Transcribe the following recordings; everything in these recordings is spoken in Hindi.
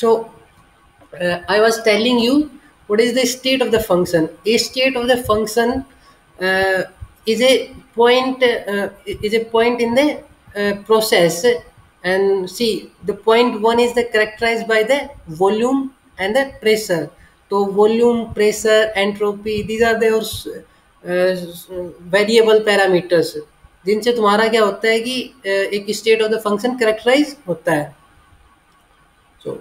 So I was telling you what is the state of the function. A state of the function uh, is a point in the process. And see, the point one is the characterized by the volume and the pressure. So volume, pressure, entropy, these are those variable parameters जिनसे तुम्हारा क्या होता है कि एक state of the function characterize होता है. सो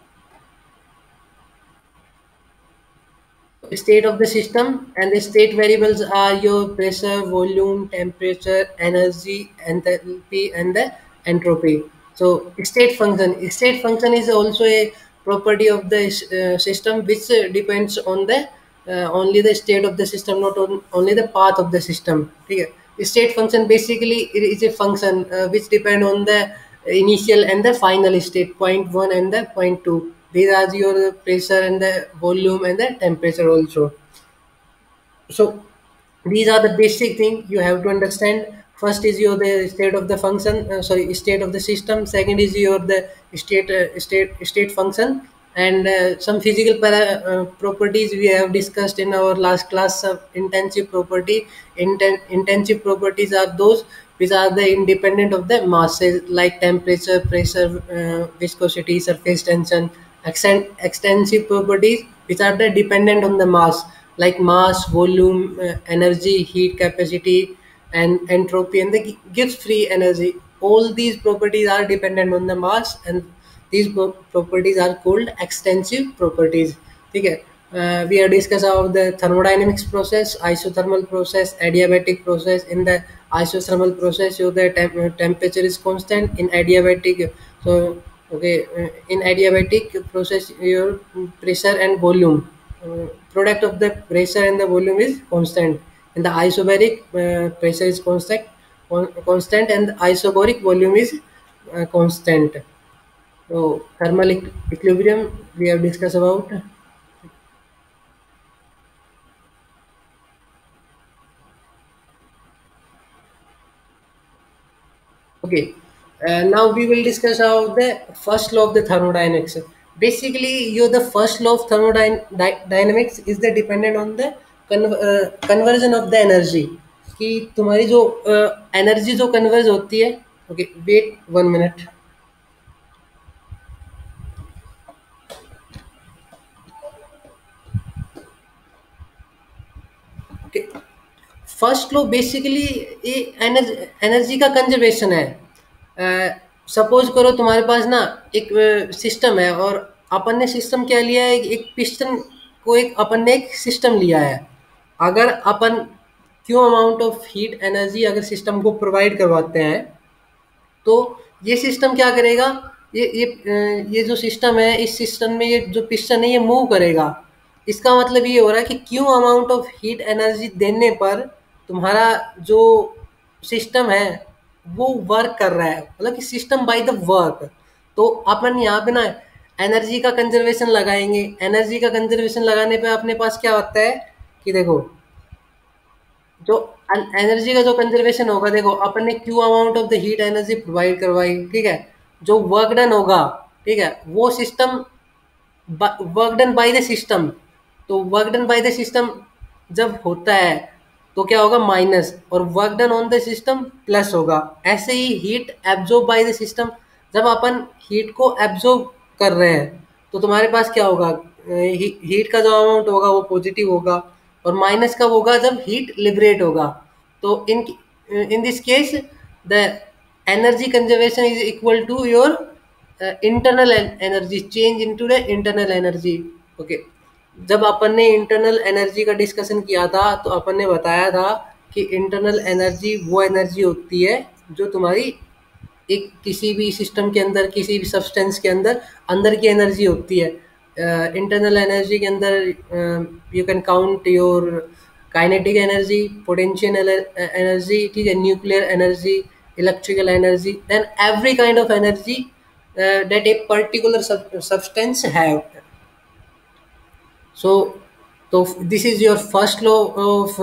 state of the system, and the state variables are your pressure, volume, temperature, energy, enthalpy, and the entropy. So state function is also a property of the system which depends on the only the state of the system, not only the path of the system. Okay. State function basically it is a function which depend on the initial and the final state, point one and the point two. These are your pressure and the volume and the temperature also. So these are the basic thing you have to understand. First is your the state of the function, sorry, state of the system. Second is your the state function, and some physical properties we have discussed in our last class of intensive property. Intensive properties are those which are the independent of the masses, like temperature, pressure, viscosity, surface tension. Extensive properties which are the dependent on the mass, like mass, volume, energy, heat capacity, and entropy, and the Gibbs free energy. All these properties are dependent on the mass, and these properties are called extensive properties. Okay. We have discussed about the thermodynamics process, isothermal process, adiabatic process. In the isothermal process, so the temperature is constant. In adiabatic, so okay, in adiabatic process, your pressure and volume, product of the pressure and the volume is constant. In the isobaric, pressure is constant, and the isobaric volume is constant. So thermal equilibrium we have discussed about. Okay, now we will discuss about the first law of the thermodynamics. Basically, the first law of thermodynamics is the dependent on the conversion of the energy. कि तुम्हारी जो एनर्जी जो कन्वर्ज होती है. Okay, wait 1 minute. Okay, first law basically ये एनर्जी का कंजर्वेशन है. सपोज करो तुम्हारे पास ना एक सिस्टम है, और अपन ने सिस्टम क्या लिया है, एक पिस्टन को एक अपन ने एक सिस्टम लिया है. अगर अपन Q amount of heat energy अगर सिस्टम को प्रोवाइड करवाते हैं, तो ये सिस्टम क्या करेगा, ये जो सिस्टम है, इस सिस्टम में ये जो पिस्टन है ये मूव करेगा. इसका मतलब ये हो रहा है कि क्यों अमाउंट ऑफ हीट एनर्जी देने पर तुम्हारा जो सिस्टम है वो वर्क कर रहा है, मतलब कि सिस्टम बाय द वर्क. तो अपन यहाँ पे ना एनर्जी का कंजर्वेशन लगाएंगे. एनर्जी का कंजर्वेशन लगाने पे अपने पास क्या होता है कि देखो, जो एनर्जी का जो कंजर्वेशन होगा, देखो अपन ने Q amount of the heat energy provide करवाई, ठीक है. जो वर्क डन होगा, ठीक है, वो system work done by the system. तो work done by the system जब होता है तो क्या होगा, माइनस, और work done on the system plus होगा. ऐसे ही heat absorb by the system, जब अपन हीट को एब्जॉर्ब कर रहे हैं तो तुम्हारे पास क्या होगा, हीट का जो अमाउंट होगा वो पॉजिटिव होगा, और माइनस कब होगा, जब हीट लिबरेट होगा. तो in this case the energy conservation is equal to your internal energy change into the internal energy. Okay, जब अपन ने इंटरनल एनर्जी का डिस्कशन किया था तो अपन ने बताया था कि इंटरनल एनर्जी वो एनर्जी होती है जो तुम्हारी एक किसी भी सिस्टम के अंदर, किसी भी सब्सटेंस के अंदर अंदर की एनर्जी होती है. इंटरनल एनर्जी के अंदर you can count your kinetic energy, potential energy, ठीक है, nuclear energy, electrical energy, then every kind of energy that a particular substance have. So this is your first law of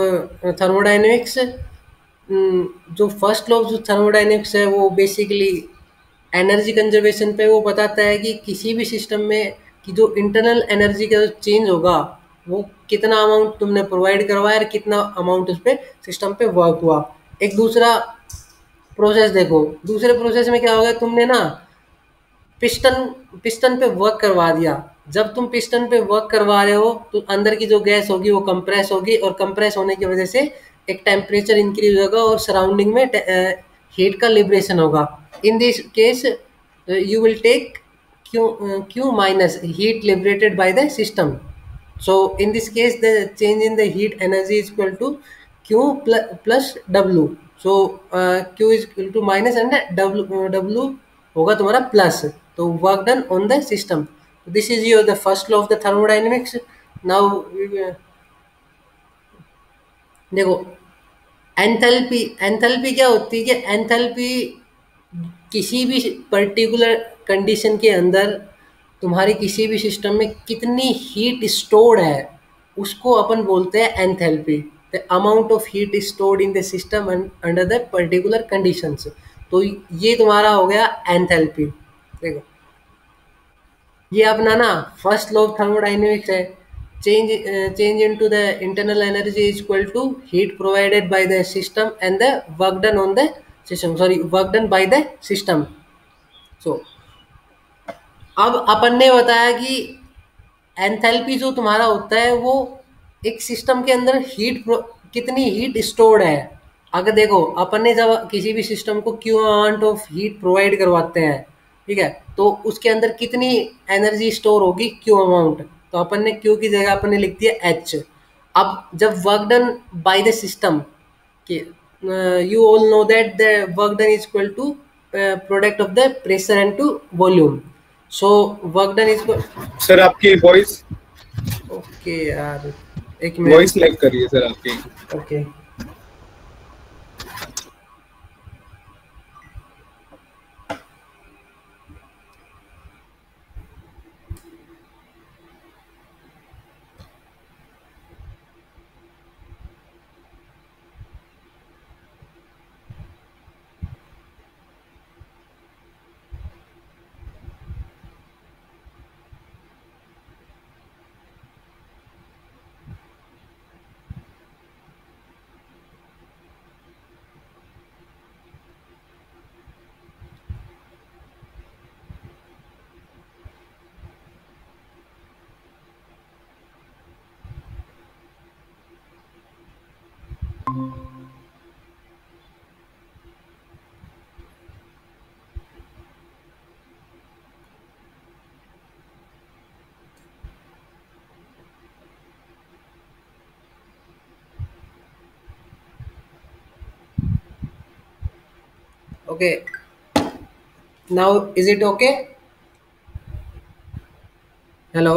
thermodynamics. जो फर्स्ट लॉ ऑफ थर्मोडाइनमिक्स है वो बेसिकली एनर्जी कंजर्वेशन पे वो बताता है कि किसी भी सिस्टम में कि जो इंटरनल एनर्जी का चेंज होगा वो कितना अमाउंट तुमने प्रोवाइड करवाया और कितना अमाउंट उस पे सिस्टम पे वर्क हुआ। एक दूसरा प्रोसेस देखो, दूसरे प्रोसेस में क्या होगा, तुमने ना पिस्टन पिस्टन पे वर्क करवा दिया। जब तुम पिस्टन पे वर्क करवा रहे हो तो अंदर की जो गैस होगी वो कंप्रेस होगी, और कंप्रेस होने की वजह से एक टेम्परेचर इंक्रीज होगा और सराउंडिंग में हीट का लिबरेशन होगा। In this case you will take q minus heat liberated by the system. So in this case the change in the heat energy is equal to q plus w. So q is equal to minus and w होगा तुम्हारा प्लस। तो work done on the system. This is your the first law of the thermodynamics. Now देखो, एंथैल्पी एंथैल्पी क्या होती है कि एंथैल्पी किसी भी पर्टिकुलर कंडीशन के अंदर तुम्हारे किसी भी सिस्टम में कितनी हीट स्टोर्ड है उसको अपन बोलते हैं enthalpy. The amount of heat stored in the system under the particular conditions. तो ये तुम्हारा हो गया एंथैल्पी। देखो, ये अपना ना फर्स्ट लॉ ऑफ थर्मोडाइनमिक्स है। Change into the internal energy is equal to heat provided by the system and the work done on the system, sorry work done by the system. So अब अपन ने बताया कि एंथैल्पी जो तुम्हारा होता है वो एक सिस्टम के अंदर कितनी हीट स्टोर्ड है। अगर देखो, अपन ने जब किसी भी सिस्टम को Q amount of heat provide करवाते हैं, ठीक है, तो उसके अंदर कितनी एनर्जी स्टोर होगी क्यू अमाउंट। तो अपन ने क्यू की जगह अपन ने लिख दिया एच। अब जब work done by the system, you all know that the work done is equal to product of the pressure and to volume. So work done is sir आपकी वॉइस ओके यार, एक मिनट, वॉइस लैग कर रही है सर आपकी। Okay okay, now is it okay? Hello.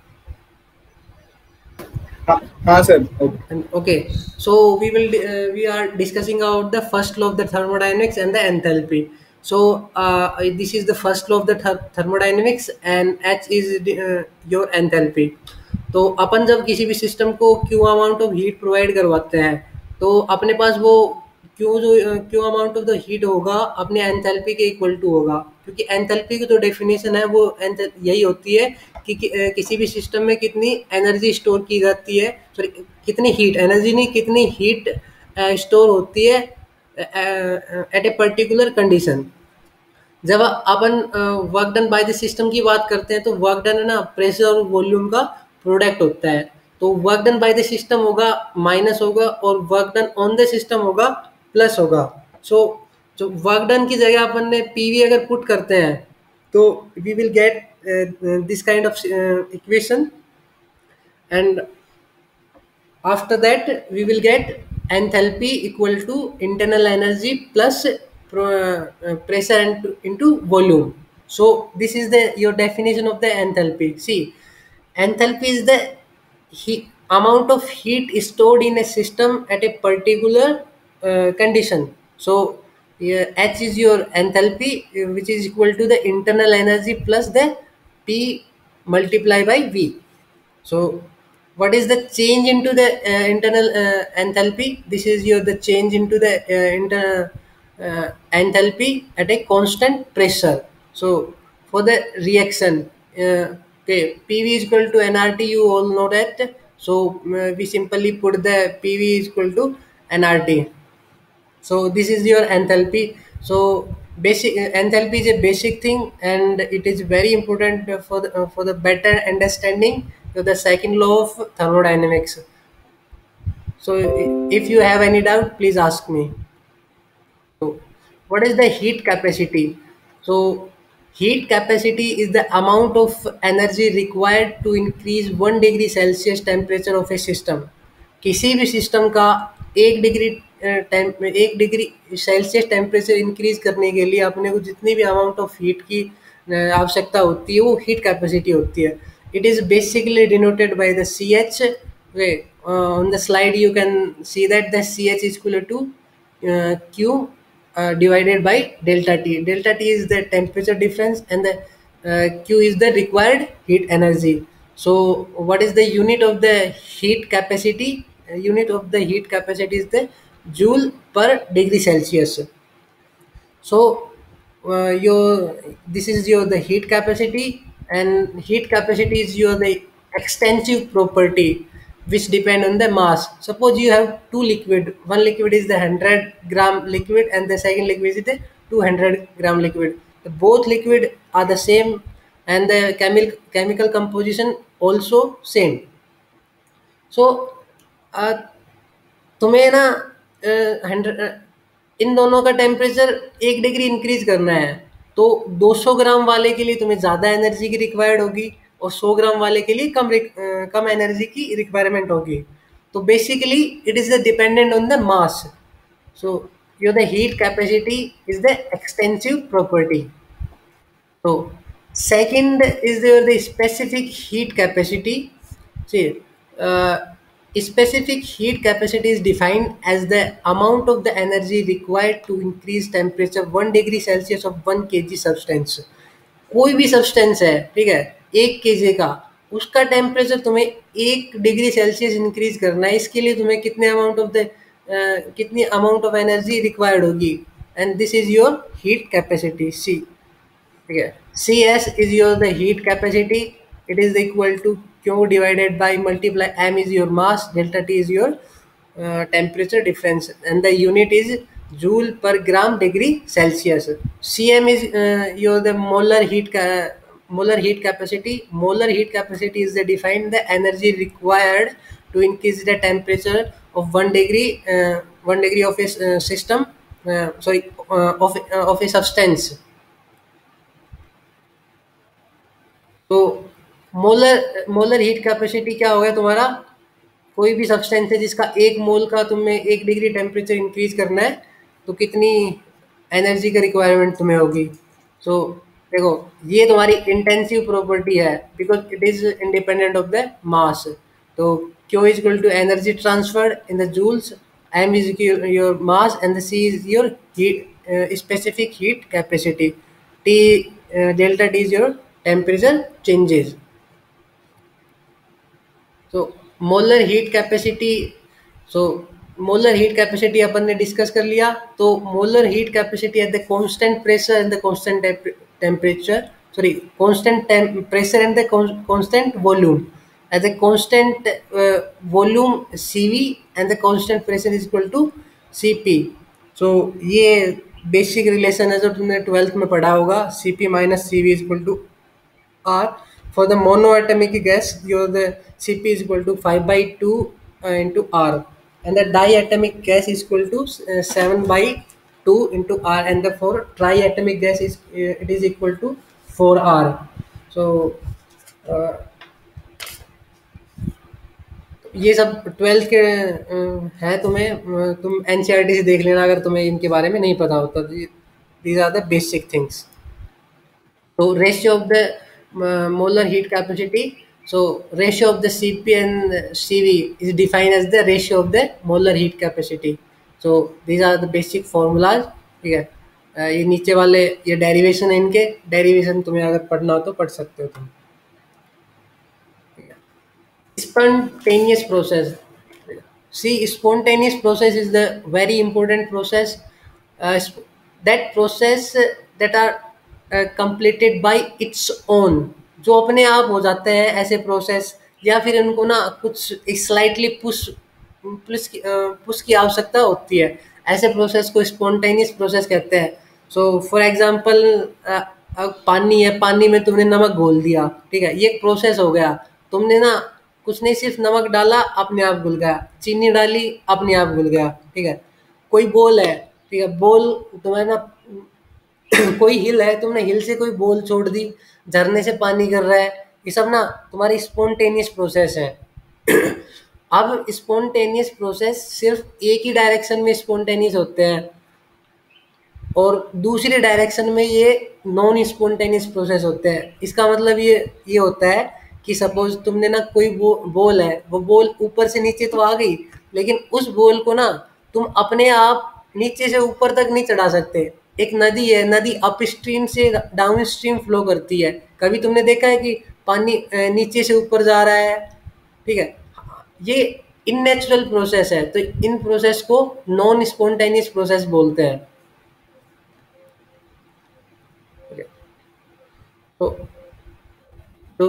हाँ sir okay. And okay, so we are discussing about the first law of the thermodynamics and the enthalpy. So this is the first law of the thermodynamics and H is your enthalpy. तो अपन जब किसी भी सिस्टम को Q amount of heat provide करवाते हैं तो अपने पास वो Q amount of the heat होगा अपने एंथैल्पी के इक्वल टू होगा, क्योंकि एंथैल्पी की जो डेफिनेशन है वो यही होती है कि किसी भी सिस्टम में कितनी एनर्जी स्टोर की जाती है, सॉरी कितनी हीट, एनर्जी नहीं, कितनी हीट स्टोर होती है एट ए पर्टिकुलर कंडीशन। जब अपन work done by the system की बात करते हैं तो वर्क डन है ना प्रेशर और वॉल्यूम का प्रोडक्ट होता है। तो work done by the system होगा माइनस होगा और work done on the system होगा प्लस होगा। सो जो वर्क डन की जगह अपन ने पीवी अगर पुट करते हैं तो we will get this kind of equation, and after that we will get enthalpy equal to internal energy plus pressure into volume. So this is the your definition of the enthalpy. See, enthalpy is the amount of heat stored in a system at a particular condition. So H is your enthalpy, which is equal to the internal energy plus the P multiply by V. So what is the change into the internal enthalpy? This is your the change into the internal enthalpy at a constant pressure. So for the reaction, okay, PV is equal to nRT, you all know that. So we simply put the PV is equal to nRT. So this is your enthalpy. So basic enthalpy is a basic thing, and it is very important for the better understanding of the second law of thermodynamics. So if you have any doubt, please ask me. So, what is the heat capacity? So, heat capacity is the amount of energy required to increase 1 degree Celsius temperature of a system. किसी भी सिस्टम का 1 degree 1 degree Celsius temperature increase करने के लिए अपने को जितनी भी अमाउंट ऑफ हीट की आवश्यकता होती है वो हीट कैपेसिटी होती है. It is basically denoted by the C H. On the slide you can see that the ch is equal to q divided by delta t. Delta t is the temperature difference, and the q is the required heat energy. So what is the unit of the heat capacity? Unit of the heat capacity is the joule per degree celsius. So your this is your the heat capacity, and heat capacity is your the extensive property which depend on the mass. Suppose you have two liquid. One liquid is the 100-gram liquid, and the second liquid is the 200-gram liquid. The both liquid are the same, and the chemical composition also same. So तुम्हें ना 100 इन दोनों का टेम्परेचर 1 डिग्री इंक्रीज करना है, तो 200 ग्राम वाले के लिए तुम्हें ज़्यादा एनर्जी की रिक्वायर्ड होगी, और 100 ग्राम वाले के लिए कम एनर्जी की रिक्वायरमेंट होगी. तो basically it is the dependent on the mass. So your the heat capacity is the extensive property. So second is there the specific heat capacity. See, specific heat capacity is defined as the amount of the energy required to increase temperature 1 degree सेल्सियस of 1 kg substance. कोई भी सब्सटेंस है, ठीक है, 1 kg का, उसका टेम्परेचर तुम्हें 1 डिग्री सेल्सियस इंक्रीज करना है. इसके लिए तुम्हें कितनी अमाउंट ऑफ एनर्जी रिक्वायर्ड होगी, and this is your heat capacity C. ठीक है, Cs is your the heat capacity. It is equal to Q divided by multiply m is your mass, delta T is your temperature difference, and the unit is joule per gram degree Celsius. Cm is your the molar heat capacity. Molar heat capacity is the define the energy required to increase the temperature of 1 degree of a system. Of a substance. तो मोलर हीट कैपेसिटी क्या हो गया तुम्हारा? कोई भी सब्सटेंस है जिसका 1 मोल का तुम्हें 1 डिग्री टेम्परेचर इंक्रीज करना है, तो कितनी एनर्जी का रिक्वायरमेंट तुम्हें होगी. सो देखो, ये तुम्हारी इंटेंसिव प्रॉपर्टी है because it is independent of the mass. तो Q is equal to energy transferred in the joules, M is your mass, and the C is your heat specific heat capacity. Delta T is your temperature changes. So molar heat capacity. So molar heat capacity अपन ने डिस्कस कर लिया. तो molar heat capacity at the constant pressure and the constant temperature, sorry, constant pressure and the constant volume. At the constant volume CV and the constant pressure is equal to CP. So ये बेसिक रिलेशन है जो तुमने 12th में पढ़ा होगा. CP minus CV is equal to R. For the monoatomic gas, your the Cp is equal to 5/2 into R, and the diatomic gas is equal to 7/2 into R, and the for triatomic gas is it is equal to 4R. So ये सब 12th के है. तुम NCERT से देख लेना अगर तुम्हें इनके बारे में नहीं पता होता. These are the basic things. So ratio of the molar heat capacity. So ratio of the Cp and Cv is defined as the ratio of the molar heat capacity. So these are the basic formulas. ठीक है, ये नीचे वाले ये डेरिवेशन है, इनके डेरिवेशन तुम्हें अगर पढ़ना हो तो पढ़ सकते हो तुम. Spontaneous process. See, spontaneous process is the very important process. That process that are completed by its own, जो अपने आप हो जाते हैं ऐसे प्रोसेस, या फिर उनको ना कुछ स्लाइटली पुश की आवश्यकता होती है। ऐसे प्रोसेस को स्पॉन्टेनियस प्रोसेस कहते हैं। सो फॉर एग्जांपल, पानी है, पानी में तुमने नमक घोल दिया, ठीक है, ये एक प्रोसेस हो गया। तुमने ना कुछ नहीं, सिर्फ नमक डाला, अपने आप घुल गया, चीनी डाली, अपने आप घुल गया, ठीक है। कोई बॉल है, ठीक है, बॉल तुम्हारे ना कोई हिल है, तुमने हिल से कोई बॉल छोड़ दी, झरने से पानी गिर रहा है, ये सब ना तुम्हारी स्पॉन्टेनियस प्रोसेस है। अब स्पॉन्टेनियस प्रोसेस सिर्फ एक ही डायरेक्शन में स्पॉन्टेनियस होते हैं, और दूसरी डायरेक्शन में ये नॉन स्पॉन्टेनियस प्रोसेस होते हैं। इसका मतलब ये होता है कि सपोज तुमने ना कोई बॉल है, वो बॉल ऊपर से नीचे तो आ गई, लेकिन उस बॉल को ना तुम अपने आप नीचे से ऊपर तक नहीं चढ़ा सकते। एक नदी है, नदी अप स्ट्रीम से डाउन स्ट्रीम फ्लो करती है। कभी तुमने देखा है कि पानी नीचे से ऊपर जा रहा है, ठीक है, ये इननेचुरल प्रोसेस है, तो इन प्रोसेस को नॉन स्पॉन्टेनियस प्रोसेस बोलते हैं। तो तो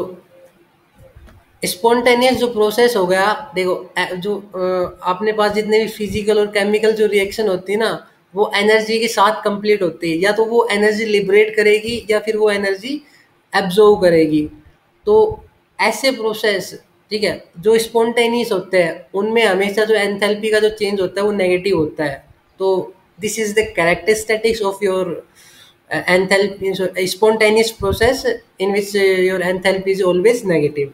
स्पॉन्टेनियस जो प्रोसेस हो गया, देखो, जो अपने पास जितने भी फिजिकल और केमिकल जो रिएक्शन होती है ना, वो एनर्जी के साथ कंप्लीट होती है। या तो वो एनर्जी लिबरेट करेगी, या फिर वो एनर्जी एब्जॉर्व करेगी। तो ऐसे प्रोसेस, ठीक है, जो स्पॉन्टेनियस होते हैं, उनमें हमेशा जो एंथैल्पी का जो चेंज होता है वो नेगेटिव होता है। तो this is the characteristics of your enthalpy, so a spontaneous process in which your enthalpy is always negative.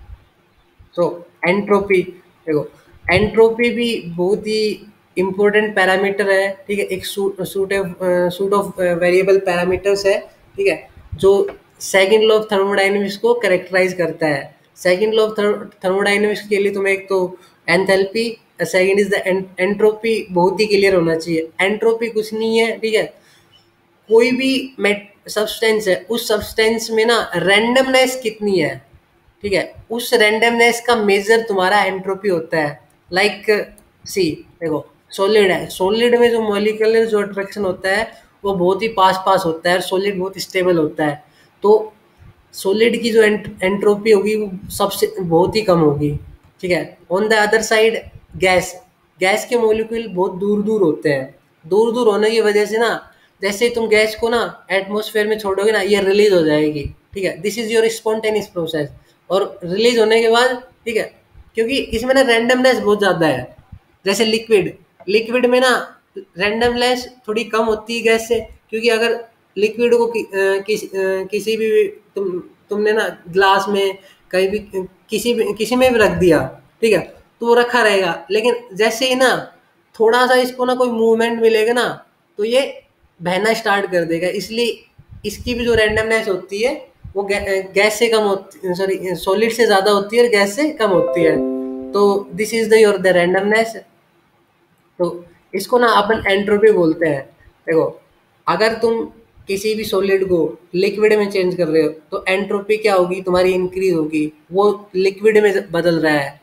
तो एंट्रोपी, देखो, एंट्रोपी भी बहुत ही इम्पोर्टेंट पैरामीटर है, ठीक है, एक सूट ऑफ वेरिएबल पैरामीटर्स है, ठीक है, जो सेकंड लॉ ऑफ थर्मोडायनेमिक्स को कैरेक्टराइज करता है। सेकंड लॉ ऑफ थर्मोडायनेमिक्स के लिए तुम्हें एक तो enthalpy, second is the entropy, बहुत ही क्लियर होना चाहिए। एंट्रोपी कुछ नहीं है, ठीक है, कोई भी सब्सटेंस है, उस सब्सटेंस में ना रैंडमनेस कितनी है, ठीक है, उस रैंडमनेस का मेजर तुम्हारा एंट्रोपी होता है। लाइक सी, देखो, सॉलिड है, सॉलिड में जो मॉलिक्यूलर जो अट्रैक्शन होता है वो बहुत ही पास पास होता है, और सॉलिड बहुत स्टेबल होता है। तो सॉलिड की जो एंट्रोपी होगी वो सबसे बहुत ही कम होगी, ठीक है। On the other side, gas, gas के मॉलिक्यूल बहुत दूर दूर होते हैं। दूर दूर होने की वजह से ना, जैसे ही तुम गैस को ना एटमॉस्फेयर में छोड़ोगे ना, ये रिलीज हो जाएगी, ठीक है, this is your spontaneous process. और रिलीज होने के बाद, ठीक है, क्योंकि इसमें ना रैंडमनेस बहुत ज़्यादा है। जैसे लिक्विड, लिक्विड में ना रैंडमनेस थोड़ी कम होती है गैस से, क्योंकि अगर लिक्विड को किसी भी तुमने ना ग्लास में, कहीं भी, किसी में भी रख दिया, ठीक है, तो वो रखा रहेगा। लेकिन जैसे ही ना थोड़ा सा इसको ना कोई मूवमेंट मिलेगा ना, तो ये बहना स्टार्ट कर देगा। इसलिए इसकी भी जो रैंडमनेस होती है वो गैस से कम होती, सॉरी, सॉलिड से ज़्यादा होती है और गैस से कम होती है। तो this is the your the randomness. तो इसको ना अपन एंट्रोपी बोलते हैं। देखो, अगर तुम किसी भी सॉलिड को लिक्विड में चेंज कर रहे हो, तो एंट्रोपी क्या होगी, तुम्हारी इंक्रीज होगी। वो लिक्विड में बदल रहा है,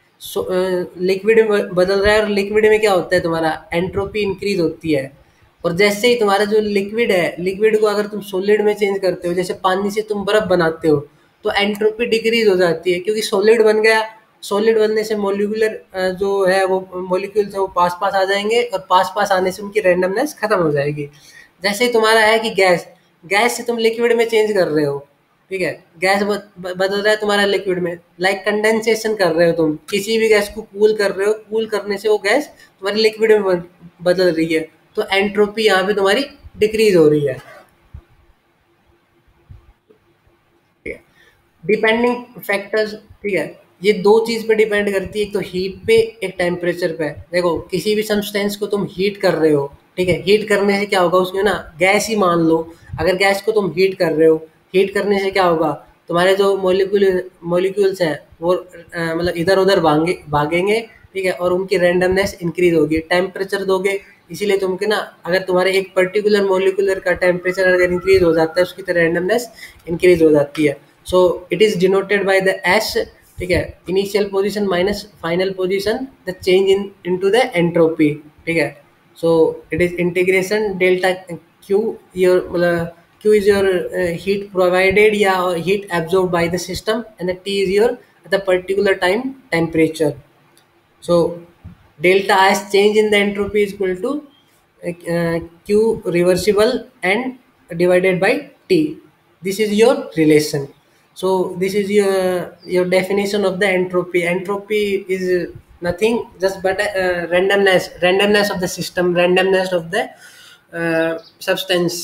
लिक्विड में बदल रहा है, और लिक्विड में क्या होता है, तुम्हारा एंट्रोपी इंक्रीज होती है। और जैसे ही तुम्हारा जो लिक्विड है, लिक्विड को अगर तुम सॉलिड में चेंज करते हो, जैसे पानी से तुम बर्फ बनाते हो, तो एंट्रोपी डिक्रीज हो जाती है, क्योंकि सॉलिड बन गया। सॉलिड बनने से मोलिकुलर जो है वो मोलिक्यूल्स है वो पास पास आ जाएंगे, और पास पास आने से उनकी रैंडमनेस खत्म हो जाएगी। जैसे ही तुम्हारा है कि गैस, गैस से तुम लिक्विड में चेंज कर रहे हो, ठीक है, गैस बदल रहा है तुम्हारा लिक्विड में, लाइक कंडेंसेशन कर रहे हो, तुम किसी भी गैस को कूल कर रहे हो, कूल करने से वो गैस तुम्हारी लिक्विड में बदल रही है। तो एंट्रोपी यहाँ पे तुम्हारी डिक्रीज हो रही है, ठीक है। डिपेंडिंग फैक्टर्स, ठीक है, ये दो चीज पे डिपेंड करती है, एक तो हीट पे, एक टेम्परेचर पे। देखो, किसी भी सब्सटेंस को तुम हीट कर रहे हो, ठीक है, हीट करने से क्या होगा, उसमें ना गैस ही मान लो, अगर गैस को तुम हीट कर रहे हो, हीट करने से क्या होगा, तुम्हारे जो मॉलिक्यूल्स हैं वो मतलब इधर उधर भागेंगे, ठीक है, और उनकी रैंडमनेस इंक्रीज होगी। टेम्परेचर दोगे, इसीलिए तुमके ना, अगर तुम्हारे एक पर्टिकुलर मॉलिक्यूलर का टेम्परेचर अगर इंक्रीज हो जाता है, उसकी तो रैंडमनेस इंक्रीज हो जाती है। So it is denoted by the S, ठीक है, initial position minus final position, the change into the entropy, ठीक है। So it is integration delta Q, your मतलब Q is your heat provided या heat absorbed by the system, and the T is your at the particular time temperature. So delta S change in the entropy is equal to Q reversible and divided by T. This is your relation. So this is your definition of the entropy. Entropy is nothing just but randomness of the system, randomness of the substance.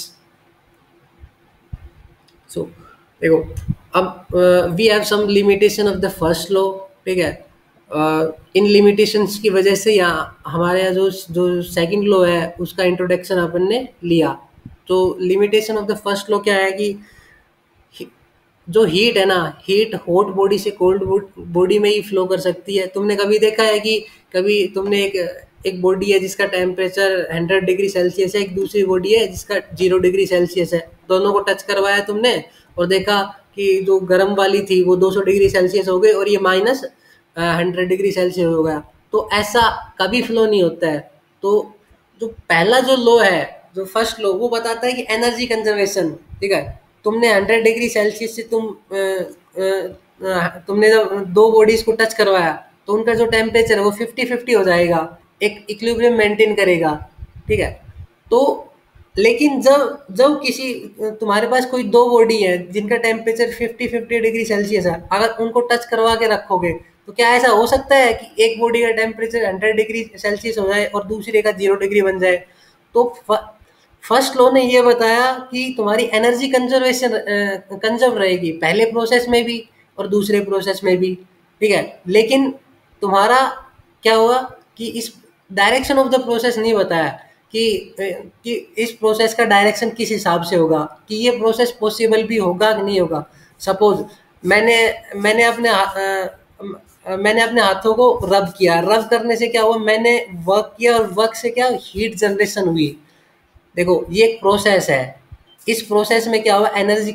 So देखो, अब we have some limitation of the first law, ठीक है। इन लिमिटेशंस की वजह से यहाँ हमारे यहाँ जो जो सेकंड लॉ है उसका इंट्रोडक्शन अपन ने लिया। तो limitation of the first law क्या है कि जो हीट है ना, हीट हॉट बॉडी से कोल्ड बॉडी में ही फ्लो कर सकती है। तुमने कभी देखा है कि कभी तुमने एक बॉडी है जिसका टेम्परेचर 100 डिग्री सेल्सियस है, एक दूसरी बॉडी है जिसका 0 डिग्री सेल्सियस है, दोनों को टच करवाया तुमने और देखा कि जो गर्म वाली थी वो 200 डिग्री सेल्सियस हो गई और ये माइनस 100 डिग्री सेल्सियस हो गया। तो ऐसा कभी फ्लो नहीं होता है। तो जो पहला जो लॉ है, जो फर्स्ट लॉ, वो बताता है कि एनर्जी कंजर्वेशन, ठीक है। तुमने 100 डिग्री सेल्सियस से तुमने जब दो बॉडीज को टच करवाया तो उनका जो टेम्परेचर है वो 50-50 हो जाएगा, एक इक्विलिब्रियम मेंटेन करेगा, ठीक है। तो लेकिन जब जब किसी तुम्हारे पास कोई दो बॉडी है जिनका टेम्परेचर 50-50 डिग्री सेल्सियस है, अगर उनको टच करवा के रखोगे तो क्या ऐसा हो सकता है कि एक बॉडी का टेम्परेचर 100 डिग्री सेल्सियस हो जाए और दूसरे का 0 डिग्री बन जाए? तो फर्स्ट लॉ ने ये बताया कि तुम्हारी एनर्जी कंजर्वेशन कंजर्व रहेगी पहले प्रोसेस में भी और दूसरे प्रोसेस में भी, ठीक है। लेकिन तुम्हारा क्या हुआ कि इस डायरेक्शन ऑफ द प्रोसेस नहीं बताया कि इस प्रोसेस का डायरेक्शन किस हिसाब से होगा, कि ये प्रोसेस पॉसिबल भी होगा कि नहीं होगा। सपोज मैंने मैंने अपने मैंने अपने हाथों को रब किया, रब करने से क्या हुआ, मैंने वर्क किया और वर्क से क्या हीट जनरेशन हुई। देखो ये एक प्रोसेस है, इस प्रोसेस में क्या हुआ,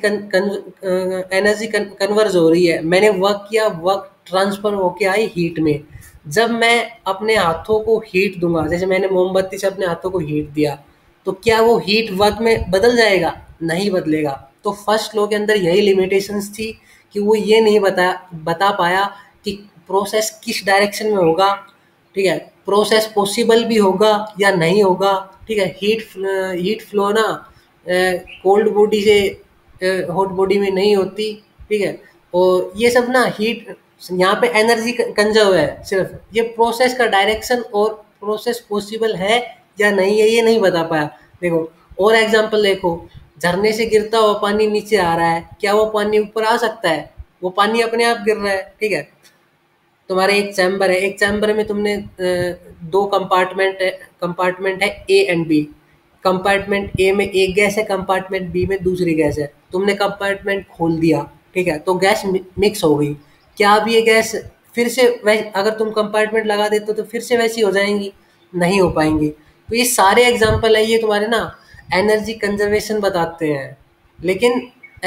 एनर्जी कन्वर्ज हो रही है। मैंने वर्क किया, वर्क ट्रांसफर होके आई हीट में। जब मैं अपने हाथों को हीट दूंगा, जैसे मैंने मोमबत्ती से अपने हाथों को हीट दिया, तो क्या वो हीट वर्क में बदल जाएगा? नहीं बदलेगा। तो फर्स्ट लॉ के अंदर यही लिमिटेशंस थी कि वो ये नहीं बता पाया कि प्रोसेस किस डायरेक्शन में होगा, ठीक है। प्रोसेस पॉसिबल भी होगा या नहीं होगा, ठीक है। हीट फ्लो ना कोल्ड बॉडी से हॉट बॉडी में नहीं होती, ठीक है। और ये सब ना हीट, यहाँ पे एनर्जी कंजर्व है, सिर्फ ये प्रोसेस का डायरेक्शन और प्रोसेस पॉसिबल है या नहीं है ये नहीं बता पाया। देखो और एग्जांपल देखो, झरने से गिरता हुआ पानी नीचे आ रहा है, क्या वो पानी ऊपर आ सकता है? वो पानी अपने आप गिर रहा है, ठीक है। तुम्हारे एक चैम्बर है, एक चैम्बर में तुमने दो कंपार्टमेंट है A and B. Compartment A में एक गैस है, कंपार्टमेंट बी में दूसरी गैस है। तुमने कंपार्टमेंट खोल दिया, ठीक है, तो गैस मिक्स हो गई। क्या अब ये गैस फिर से अगर तुम कंपार्टमेंट लगा देते तो फिर से वैसी हो जाएंगी? नहीं हो पाएंगी। तो ये सारे एग्जाम्पल है, ये तुम्हारे ना एनर्जी कंजर्वेशन बताते हैं। लेकिन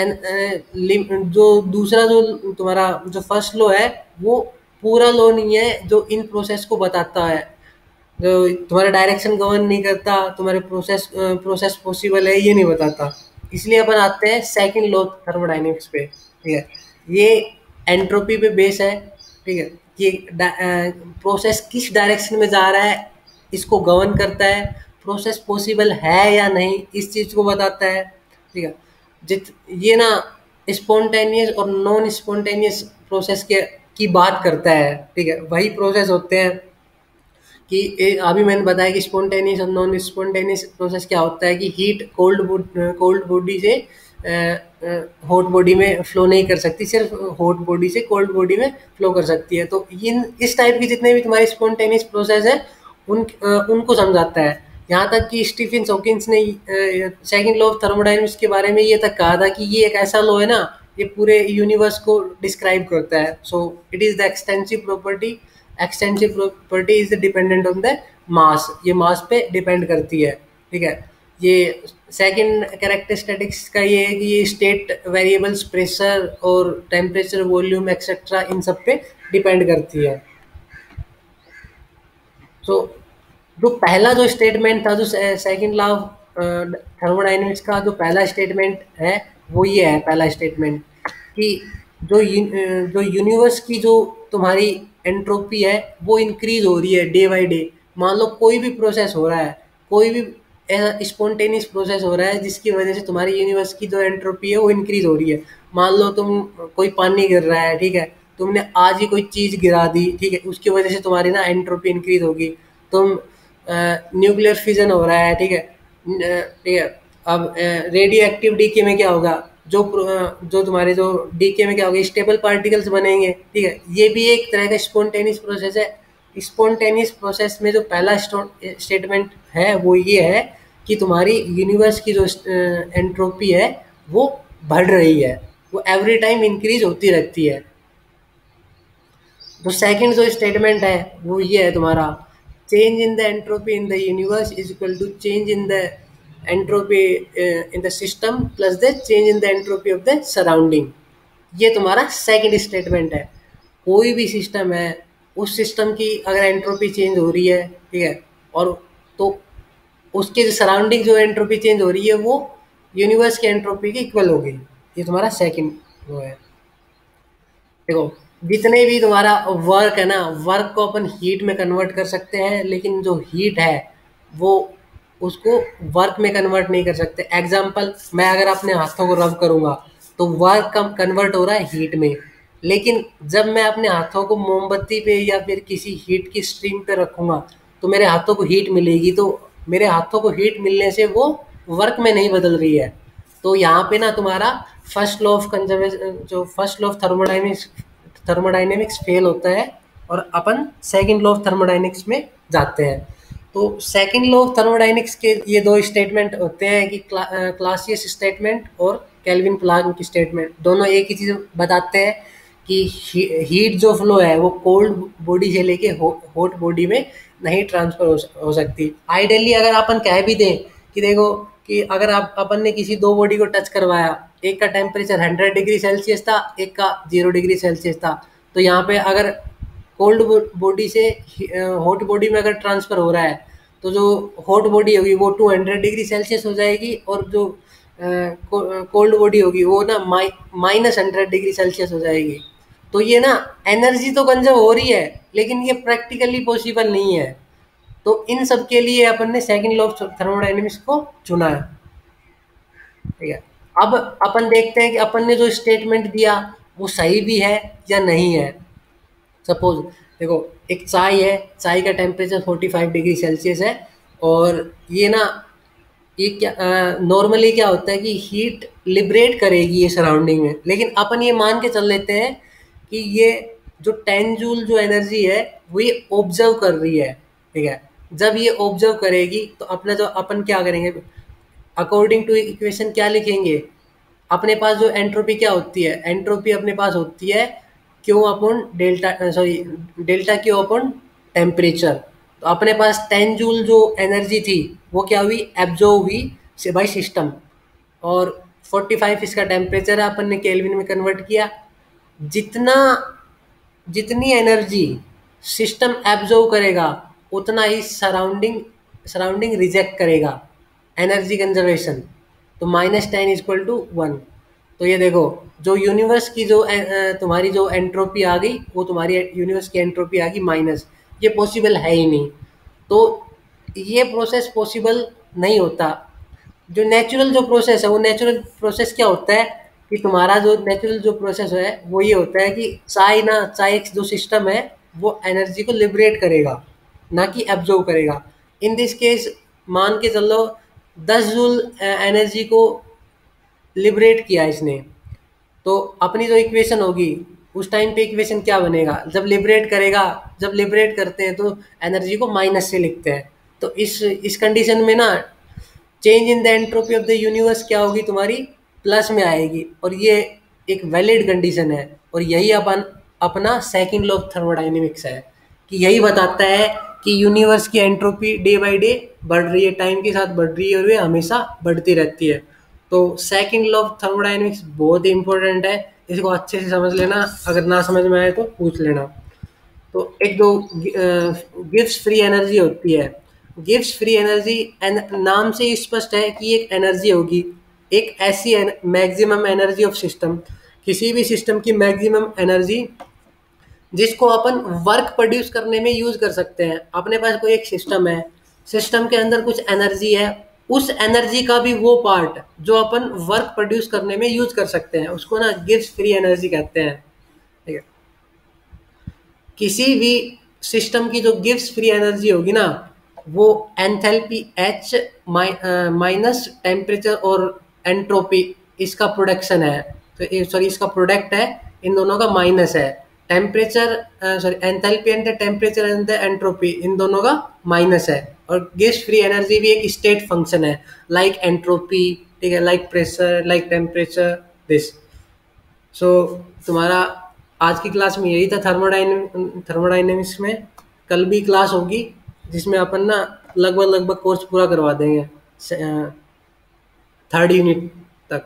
जो दूसरा जो तुम्हारा जो फर्स्ट लॉ है वो पूरा लॉ नहीं है जो इन प्रोसेस को बताता है, जो तुम्हारा डायरेक्शन गवर्न नहीं करता, तुम्हारे प्रोसेस पॉसिबल है ये नहीं बताता। इसलिए अपन आते हैं सेकंड लॉ थर्मोडायनेमिक्स पे, ठीक है। ये एंट्रोपी पे बेस है, ठीक है। ये प्रोसेस किस डायरेक्शन में जा रहा है इसको गवर्न करता है, प्रोसेस पॉसिबल है या नहीं इस चीज़ को बताता है, ठीक है। ये ना स्पॉन्टेनियस और नॉन स्पॉन्टेनियस प्रोसेस के की बात करता है, ठीक है। वही प्रोसेस होते हैं कि अभी मैंने बताया कि स्पॉन्टेनियस और नॉन स्पॉन्टेनियस प्रोसेस क्या होता है कि हीट कोल्ड बॉडी से हॉट बॉडी में फ्लो नहीं कर सकती, सिर्फ हॉट बॉडी से कोल्ड बॉडी में फ्लो कर सकती है। तो इस टाइप की जितने भी तुम्हारी स्पॉन्टेनियस प्रोसेस है उनको समझाता है। यहाँ तक कि स्टीफन हॉकिंस ने सेकंड लॉ ऑफ थर्मोडायनेमिक्स के बारे में ये तक कहा था कि ये एक ऐसा लॉ है ना, ये पूरे यूनिवर्स को डिस्क्राइब करता है। So it is the extensive property is dependent on the mass, ये मास पे डिपेंड करती है, ठीक है। ये सेकंड कैरेक्टरिस्टिक्स का ये है कि ये स्टेट वेरिएबल्स प्रेशर और टेम्परेचर वॉल्यूम एक्सेट्रा इन सब पे डिपेंड करती है। तो जो पहला जो स्टेटमेंट था, जो सेकंड लॉ थर्मोडाइनमिक्स का जो पहला स्टेटमेंट है वो ये है, पहला स्टेटमेंट कि जो यूनिवर्स की जो तुम्हारी एंट्रोपी है वो इंक्रीज हो रही है डे बाय डे। मान लो कोई भी प्रोसेस हो रहा है, कोई भी ऐसा स्पॉन्टेनियस प्रोसेस हो रहा है जिसकी वजह से तुम्हारी यूनिवर्स की जो एंट्रोपी है वो इंक्रीज हो रही है। मान लो तुम, कोई पानी गिर रहा है, ठीक है, तुमने आज ही कोई चीज़ गिरा दी, ठीक है, उसकी वजह से तुम्हारी ना एंट्रोपी इंक्रीज होगी। तुम न्यूक्लियर फिजन हो रहा है, ठीक है, ठीक है, अब रेडियो एक्टिव डीके में क्या होगा, जो तुम्हारे जो डीके में क्या होगा, स्टेबल पार्टिकल्स बनेंगे, ठीक है। ये भी एक तरह का स्पॉन्टेनियस प्रोसेस है। स्पॉन्टेनियस प्रोसेस में जो पहला स्टेटमेंट है वो ये है कि तुम्हारी यूनिवर्स की जो एंट्रोपी है वो बढ़ रही है, वो एवरी टाइम इंक्रीज होती रहती है। तो सेकंड जो स्टेटमेंट है वो ये है तुम्हारा, change in the entropy in the universe is equal to change in the entropy in the system plus the change in the entropy of the surrounding. ये तुम्हारा सेकंड स्टेटमेंट है। कोई भी सिस्टम है, उस सिस्टम की अगर एंट्रोपी चेंज हो रही है, ठीक है, और तो उसके जो सराउंडिंग जो एंट्रोपी चेंज हो रही है वो यूनिवर्स की एंट्रोपी के इक्वल होगी। ये तुम्हारा सेकंड वो है। देखो, जितने भी तुम्हारा वर्क है ना, वर्क को अपन हीट में कन्वर्ट कर सकते हैं, लेकिन जो हीट है वो उसको वर्क में कन्वर्ट नहीं कर सकते। एग्जाम्पल, मैं अगर अपने हाथों को रब करूंगा तो वर्क कम कन्वर्ट हो रहा है हीट में, लेकिन जब मैं अपने हाथों को मोमबत्ती पे या फिर किसी हीट की स्ट्रिंग पे रखूंगा तो मेरे हाथों को हीट मिलेगी। तो मेरे हाथों को हीट मिलने से वो वर्क में नहीं बदल रही है। तो यहाँ पे ना तुम्हारा फर्स्ट लॉ ऑफ कंजर्वेशन, जो first law of thermodynamics fail होता है और अपन सेकंड लॉ ऑफ थर्मोडाइनेमिक्स में जाते हैं। तो सेकंड लॉ ऑफ थर्मोडाइनेमिक्स के ये दो स्टेटमेंट होते हैं कि क्लासियस स्टेटमेंट और केल्विन प्लांक की स्टेटमेंट। दोनों एक ही चीज़ बताते हैं कि हीट जो फ्लो है वो कोल्ड बॉडी से लेके हॉट बॉडी में नहीं ट्रांसफर हो सकती। आइडियली अगर अपन कह भी दें कि देखो कि अगर आप अपन ने किसी दो बॉडी को टच करवाया, एक का टेम्परेचर 100 डिग्री सेल्सियस था, एक का 0 डिग्री सेल्सियस था, तो यहाँ पे अगर कोल्ड बॉडी से हॉट बॉडी में अगर ट्रांसफर हो रहा है तो जो हॉट बॉडी होगी वो 200 डिग्री सेल्सियस हो जाएगी, और जो कोल्ड बॉडी होगी वो ना -100 डिग्री सेल्सियस हो जाएगी। तो ये ना एनर्जी तो कंजर्व हो रही है, लेकिन ये प्रैक्टिकली पॉसिबल नहीं है। तो इन सब के लिए अपन ने सेकंड लॉ ऑफ थर्मोडायनेमिक्स को चुना है, ठीक है। अब अपन देखते हैं कि अपन ने जो स्टेटमेंट दिया वो सही भी है या नहीं है। सपोज देखो, एक चाय है, चाय का टेम्परेचर 45 डिग्री सेल्सियस है, और ये ना, ये क्या नॉर्मली क्या होता है कि हीट लिबरेट करेगी ये सराउंडिंग में, लेकिन अपन ये मान के चल लेते हैं कि ये जो 10 जूल जो एनर्जी है वो ये ऑब्जर्व कर रही है, ठीक है। जब ये ऑब्जर्व करेगी तो अपना जो अपन क्या करेंगे, अकॉर्डिंग टू इक्वेशन क्या लिखेंगे, अपने पास जो एंट्रोपी क्या होती है, एंट्रोपी अपने पास होती है Q upon delta, sorry, delta Q upon temperature. तो अपने पास 10 जूल जो एनर्जी थी वो क्या हुई, एब्जॉर्व हुई से बाई सिस्टम, और 45 इसका टेम्परेचर है, अपन ने केल्विन में कन्वर्ट किया। जितना जितनी एनर्जी सिस्टम एब्जॉर्व करेगा उतना ही सराउंडिंग सराउंडिंग रिजेक्ट करेगा, एनर्जी कंजर्वेशन। तो -10 इक्वल टू 1। तो ये देखो, जो यूनिवर्स की जो तुम्हारी जो एंट्रोपी आ गई वो तुम्हारी यूनिवर्स की एंट्रोपी आ गई माइनस। ये पॉसिबल है ही नहीं। तो ये प्रोसेस पॉसिबल नहीं होता। जो नेचुरल जो प्रोसेस है, वो नेचुरल प्रोसेस क्या होता है कि तुम्हारा जो नेचुरल जो प्रोसेस है वो ये होता है कि चाहे जो सिस्टम है वो एनर्जी को लिबरेट करेगा, ना कि एब्जॉर्व करेगा। इन दिस केस मान के चलो 10 जूल एनर्जी को लिबरेट किया इसने, तो अपनी जो इक्वेशन होगी उस टाइम पे इक्वेशन क्या बनेगा, जब लिबरेट करेगा, जब लिबरेट करते हैं तो एनर्जी को माइनस से लिखते हैं। तो इस कंडीशन में ना change in the entropy of the universe क्या होगी, तुम्हारी प्लस में आएगी, और ये एक वैलिड कंडीशन है। और यही अपन अपना सेकंड लॉ ऑफ थर्मोडायनेमिक्स है कि यही बताता है कि यूनिवर्स की एंट्रोपी डे बाय डे बढ़ रही है, टाइम के साथ बढ़ रही है, और ये हमेशा बढ़ती रहती है। तो सेकंड लॉ ऑफ थर्मोडायनेमिक्स बहुत ही इंपॉर्टेंट है, इसको अच्छे से समझ लेना, अगर ना समझ में आए तो पूछ लेना। तो एक जो गिव्स फ्री एनर्जी होती है, गिव्स फ्री एनर्जी, नाम से ही स्पष्ट है कि एक एनर्जी होगी, एक ऐसी मैक्सिमम एनर्जी ऑफ सिस्टम, किसी भी सिस्टम की मैक्सिमम एनर्जी जिसको अपन वर्क प्रोड्यूस करने में यूज कर सकते हैं। अपने पास कोई एक सिस्टम है, सिस्टम के अंदर कुछ एनर्जी है, उस एनर्जी का भी वो पार्ट जो अपन वर्क प्रोड्यूस करने में यूज कर सकते हैं, उसको ना गिव्स फ्री एनर्जी कहते हैं। ठीक है, किसी भी सिस्टम की जो गिव्स फ्री एनर्जी होगी ना, वो एंथैल्पी एच माइनस टेम्परेचर और एंट्रोपी, इसका प्रोडक्शन है। तो सॉरी, इसका प्रोडक्ट है, इन दोनों का माइनस है। Temperature, sorry, enthalpy and temperature and entropy, इन दोनों का माइनस है। और गिव्स फ्री एनर्जी भी एक स्टेट फंक्शन है, लाइक एंट्रोपी, ठीक है, like pressure, like temperature, this. So तुम्हारा आज की क्लास में यही था, थर्मोडाइनमिक्स में। कल भी क्लास होगी जिसमें अपन ना लगभग लगभग कोर्स पूरा करवा देंगे, थर्ड यूनिट तक।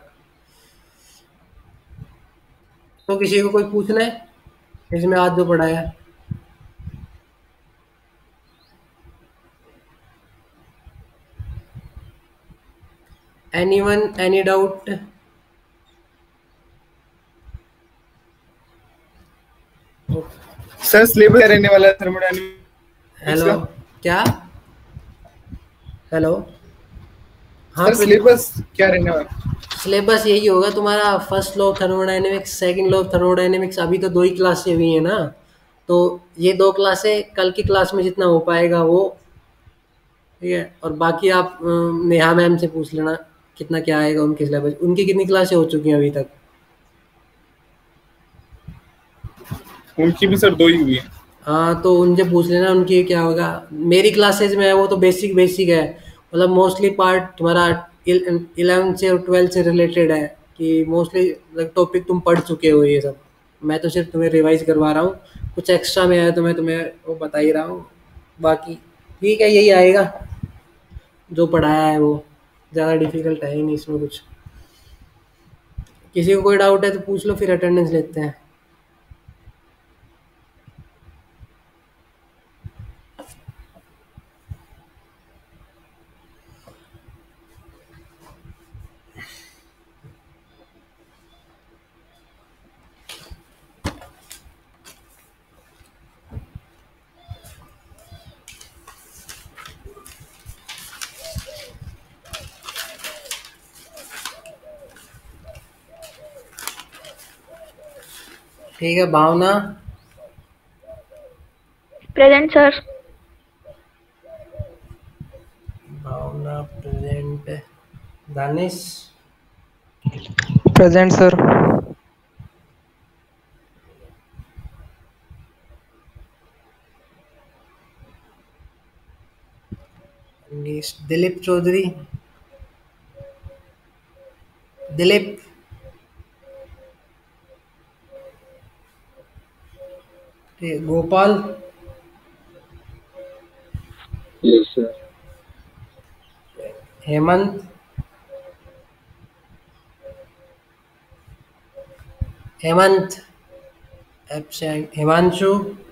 तो किसी को कोई पूछना है इसमें आज जो पढ़ाया? Anyone, any doubt? Sir syllabus क्या रहने वाला है थर्मोडायनेमिक्स हेलो, का? क्या? हेलो, हाँ, सर सिलेबस क्या रहने वाला है? सिलेबस यही होगा तुम्हारा, first law of thermodynamics, second law of thermodynamics. अभी तो दो ही क्लासें हुई है ना, तो ये दो क्लासें कल की क्लास में जितना हो पाएगा वो, ठीक है। और बाकी आप नेहा मैम से पूछ लेना कितना क्या आएगा उनके सिलेबस, उनकी कितनी क्लासें हो चुकी हैं अभी तक? उनकी भी सर 2 ही हुई है। हाँ, तो उनसे पूछ लेना उनकी क्या होगा। मेरी क्लासेज में है वो तो बेसिक बेसिक है, मतलब मोस्टली पार्ट तुम्हारा 11 से और 12 से रिलेटेड है, कि मोस्टली टॉपिक तुम पढ़ चुके हो ये सब। मैं तो सिर्फ तुम्हें रिवाइज करवा रहा हूँ, कुछ एक्स्ट्रा में आया तो मैं तुम्हें वो बता ही रहा हूँ। बाकी ठीक है, यही आएगा जो पढ़ाया है वो, ज़्यादा डिफिकल्ट है ही नहीं इसमें कुछ। किसी को कोई डाउट है तो पूछ लो, फिर अटेंडेंस लेते हैं। ठीक है, Bhavna? Present, sir. Bhavna present. Danish? Present, sir. Dilip Chaudhary? Dilip? ठीक, Gopal? Yes sir. Hemant? Hemant absent. Himanshu?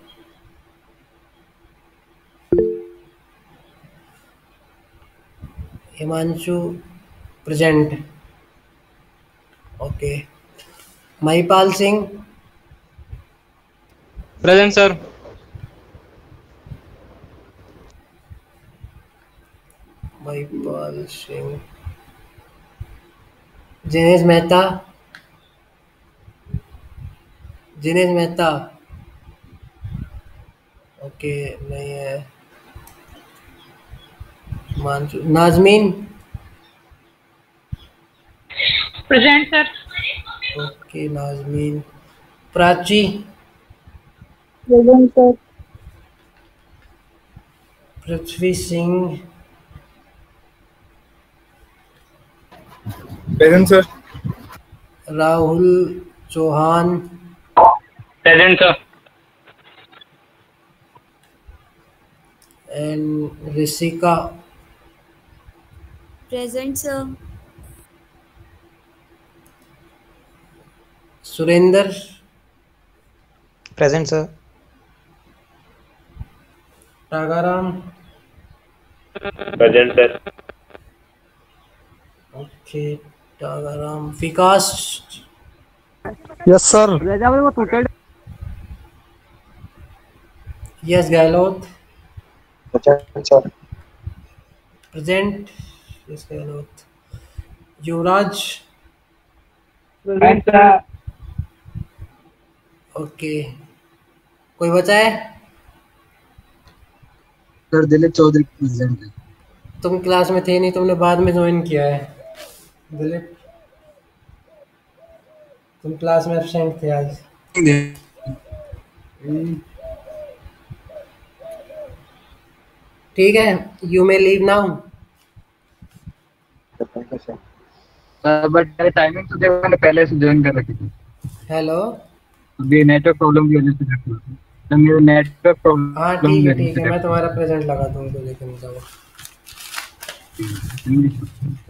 Himanshu present. Okay. Mahipal Singh? Present, sir. Mahipal Singh. Jinesh Mehta? Jinesh Mehta? Okay, नहीं है। Himanshu. Nazmeen? Present, sir. Okay, Nazmeen. Prachi? Present, sir. Prithvi Singh? Present sir. Rahul Chauhan? Present, sir. And Rishika? Present, sir. Surendra? Present, sir. Tagaram? Present sir. Okay, Tagaram. Vikas. Yes sir. Yes Gehlot. Sir. Present. Yes Gehlot. Yuvraj. Present sir. Okay, कोई बचा है? सर दिलीप चौधरी प्रेजेंट है। तुम क्लास में थे नहीं, तुमने बाद में ज्वाइन किया है। दिलीप, तुम क्लास में एब्सेंट थे आज। ठीक है, you may leave now. But मेरे टाइमिंग तो देखो मैंने पहले से ज्वाइन कर रखी थी। हेलो। अभी नेटवर्क प्रॉब्लम की वजह से रखा था। तो मेरे नेटवर्क प्रॉब्लम हाँ ठीक है, मैं तुम्हारा प्रेजेंट लगा दूंगा, लेकिन जाओ। है।